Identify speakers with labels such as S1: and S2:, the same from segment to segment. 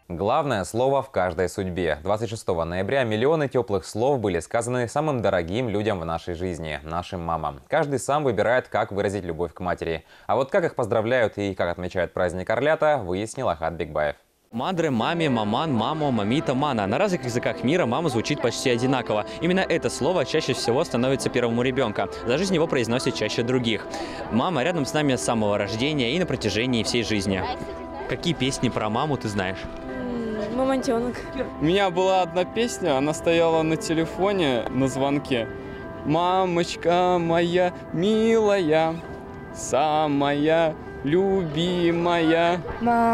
S1: Главное слово в каждой судьбе. 26 ноября миллионы теплых слов были сказаны самым дорогим людям в нашей жизни – нашим мамам. Каждый сам выбирает, как выразить любовь к матери. А вот как их поздравляют и как отмечают праздник Орлята, выяснил Ахат Бекбаев.
S2: Мадре, маме, маман, мамо, мамита, мана. На разных языках мира мама звучит почти одинаково. Именно это слово чаще всего становится первым у ребенка. За жизнь его произносят чаще других. Мама рядом с нами с самого рождения и на протяжении всей жизни. Какие песни про маму ты знаешь?
S3: Мамонтенок.
S4: У меня была одна песня, она стояла на телефоне на звонке. Мамочка моя милая, самая любимая.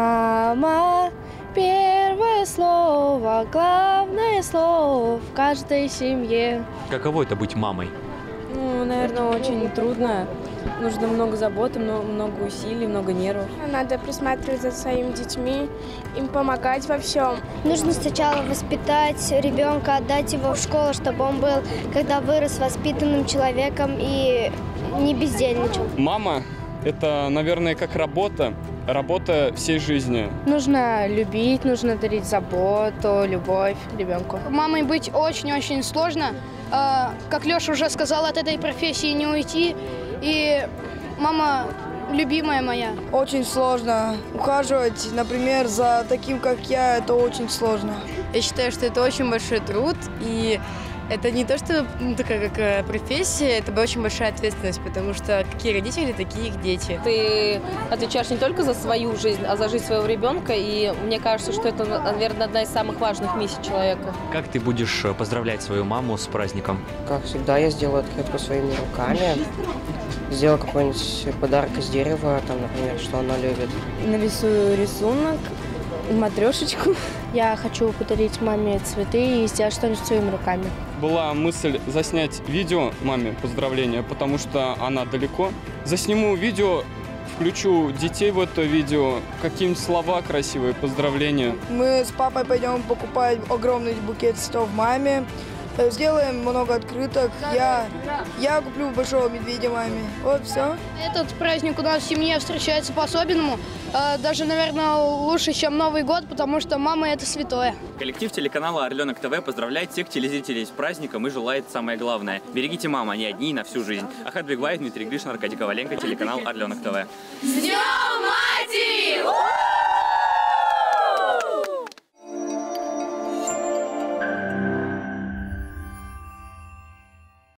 S3: Мама, первое слово, главное слово в каждой семье.
S2: Каково это быть мамой?
S3: Ну, наверное, очень трудно. Нужно много заботы, много усилий, много нервов.
S5: Надо присматривать за своими детьми, им помогать во всем.
S6: Нужно сначала воспитать ребенка, отдать его в школу, чтобы он был, когда вырос, воспитанным человеком и не бездельничал.
S4: Мама – это, наверное, как работа всей жизни.
S3: Нужно любить, нужно дарить заботу, любовь ребенку.
S7: Мамой быть очень-очень сложно. Как Леша уже сказал, от этой профессии не уйти. И мама любимая моя.
S8: Очень сложно ухаживать, например, за таким, как я, это очень сложно.
S9: Я считаю, что это очень большой труд, и это не то, что такая как профессия, это очень большая ответственность, потому что какие родители, такие их дети.
S10: Ты отвечаешь не только за свою жизнь, а за жизнь своего ребенка, и мне кажется, что это, наверное, одна из самых важных миссий человека.
S2: Как ты будешь поздравлять свою маму с праздником?
S11: Как всегда, я сделаю открытку своими руками. Сделаю какой-нибудь подарок из дерева, там, например, что она любит.
S3: Нарисую рисунок, матрешечку.
S6: Я хочу подарить маме цветы и сделать что-нибудь своими руками.
S4: Была мысль заснять видео маме поздравления, потому что она далеко. Засниму видео, включу детей в это видео, какие-нибудь слова красивые, поздравления.
S8: Мы с папой пойдем покупать огромный букет цветов маме. Сделаем много открыток. Я куплю большого медведя маме. Вот все.
S7: Этот праздник у нас в семье встречается по-особенному. Даже, наверное, лучше, чем Новый год, потому что мама – это святое.
S2: Коллектив телеканала «Орленок ТВ» поздравляет всех телезрителей с праздником и желает самое главное – берегите маму, они одни на всю жизнь. Ахат Бекбаев, Дмитрий Гришин, Аркадий Коваленко, телеканал «Орленок ТВ».
S12: С Днем Матери!